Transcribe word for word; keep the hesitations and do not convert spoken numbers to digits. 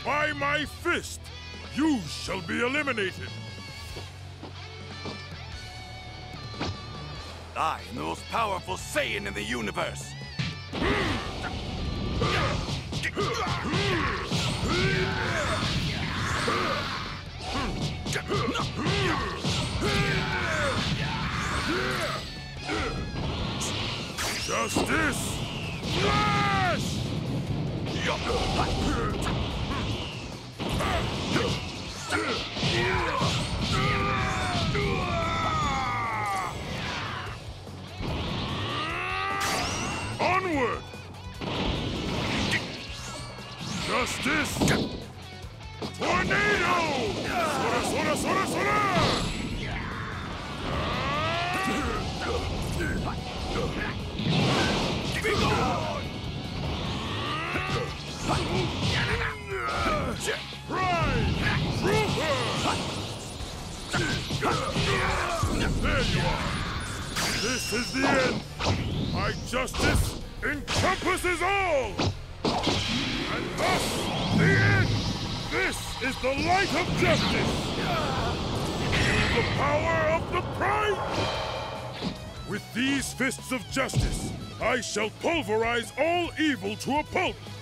By my fist, you shall be eliminated. I am the most powerful Saiyan in the universe. Justice! Flash! Onward! Justice! Tornado! Sora, Sora, Sora, Sora! Be gone! Pride! Trooper! There you are! This is the end! My justice encompasses all! And thus, the end! This is the light of justice! The power of the pride! With these fists of justice, I shall pulverize all evil to a pulp!